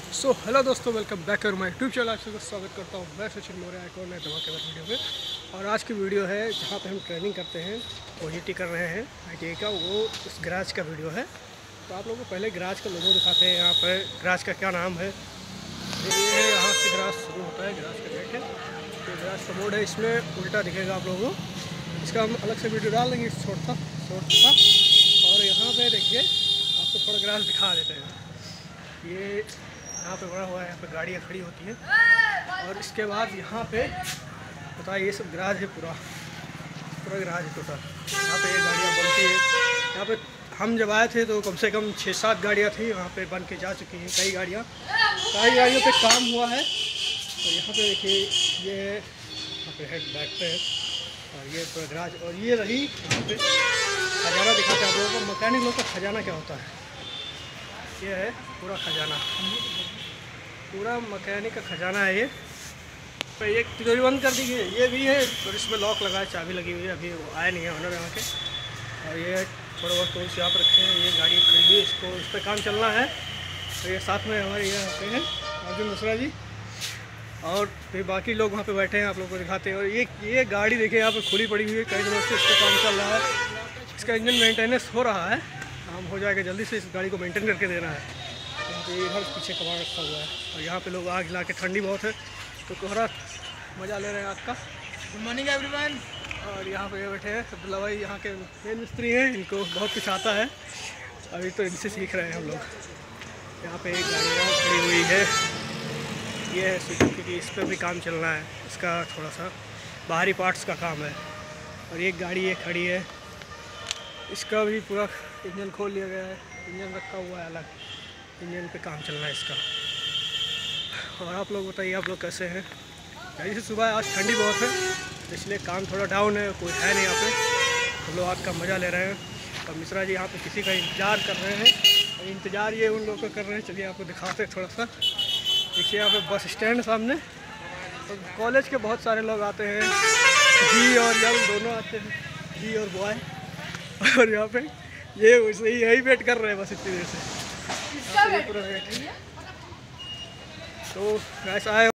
सो hello दोस्तों, welcome back कर my YouTube channel. आप सबका स्वागत करता हूँ। मैं सचिन मौर्य, एक और नए धमाकेदार वीडियो में। और आज की वीडियो है जहाँ पे हम ट्रेनिंग करते हैं, ओजीटी कर रहे हैं ITI का, वो उस गैराज का वीडियो है। तो आप लोगों को पहले गैराज का लोगो दिखाते हैं। यहाँ पर गैराज का क्या नाम है, ये है। यहाँ से गैराज शुरू होता है, गैराज का गेट है, तो गैराज का बोर्ड है, इसमें उल्टा दिखेगा आप लोगों को। इसका हम अलग से वीडियो डाल देंगे, शॉर्ट था। और यहाँ पर देखिए, आपको थोड़ा गैराज दिखा देते हैं। ये यहाँ पे बड़ा हुआ है, यहाँ पे गाड़ियाँ खड़ी होती हैं। और इसके बाद यहाँ पे पता है, ये सब गैराज है, पूरा गैराज है टोटल। यहाँ पे ये गाड़ियाँ बनती है। यहाँ पे हम जब आए थे तो कम से कम 6-7 गाड़ियाँ थी वहाँ पे, बन के जा चुकी हैं कई गाड़ियों पे काम हुआ है। और यहाँ पे देखिए, ये यहाँ पे हेड बैक पे है, और ये पूरा गैराज। और ये रही यहाँ पे खजाना दिखाते हैं आप लोगों को। मैकेनिक लोग का खजाना क्या होता है, ये है पूरा खजाना, पूरा मैकेनिक का खजाना है ये। तो एक तिजोरी बंद कर दी गई है, ये भी है, और इसमें लॉक लगा है, चाबी लगी हुई है। अभी वो आए नहीं है ओनर यहाँ के। और ये थोड़ा बहुत टूल्स यहाँ पर रखे हैं। ये गाड़ी खड़ी है, इसको इस पर काम चलना है। तो ये साथ में हमारे ये यहाँ पे हैं अर्जुन मिश्रा जी, और फिर बाकी लोग वहाँ पे बैठे हैं, आप लोगों को दिखाते हैं। और ये गाड़ी देखिए, यहाँ पर खुली पड़ी हुई है, कई दिनों से इस पर काम चल रहा है। इसका इंजन मेंटेनेंस हो रहा है, काम हो जाएगा जल्दी से। इस गाड़ी को मेंटेन करके देना है। तो ये इधर पीछे कबाड़ रखा हुआ है, और यहाँ पे लोग आग हिला के, ठंडी बहुत है तो कोहरा मज़ा ले रहे हैं आग का। Good morning everyone. और यहाँ पे बैठे हैं अब्दुल्ला भाई, यहाँ के मेन मिस्त्री हैं, इनको बहुत कुछ आता है, अभी तो इनसे सीख रहे हैं हम लोग। यहाँ पे एक गाड़ी खड़ी हुई है, ये है सुजुकी की, इस पर भी काम चलना है। इसका थोड़ा सा बाहरी पार्ट्स का काम है। और एक गाड़ी ये खड़ी है, इसका भी पूरा इंजन खोल लिया गया है, इंजन रखा हुआ है अलग, इंजन पे काम चलना है इसका। और आप लोग बताइए, आप लोग कैसे हैं? जैसे सुबह आज ठंडी बहुत है, इसलिए काम थोड़ा डाउन है, कोई है नहीं यहाँ पे। हम लोग आग का मज़ा ले रहे हैं। और मिश्रा जी यहाँ पे किसी का इंतज़ार कर रहे हैं, और इंतज़ार ये उन लोगों का कर रहे हैं। चलिए आपको दिखाते हैं थोड़ा सा। देखिए यहाँ पे बस स्टैंड सामने, और कॉलेज के बहुत सारे लोग आते हैं, जी और यल दोनों आते हैं, जी और बॉय। और यहाँ पे ये वैसे ही यही वेट कर रहे हैं बस इतनी देर से। तो ऐसा है।